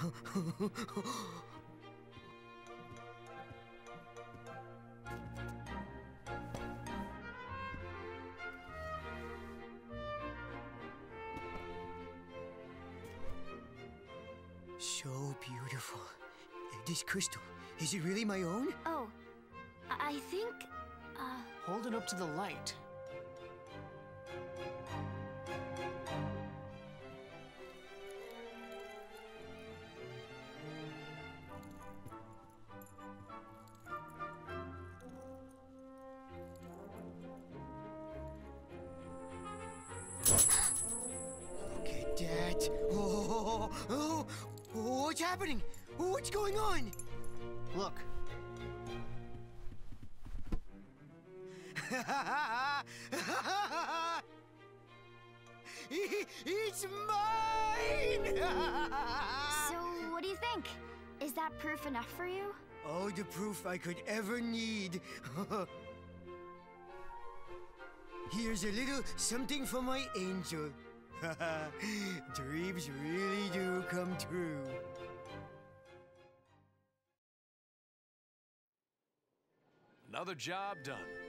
So beautiful. This crystal, is it really my own? Oh, I think, Hold it up to the light. Look at that. What's happening? What's going on? Look. It's mine! so what do you think? Is that proof enough for you? All the proof I could ever need. Here's a little something for my angel. Dreams really do come true. Another job done.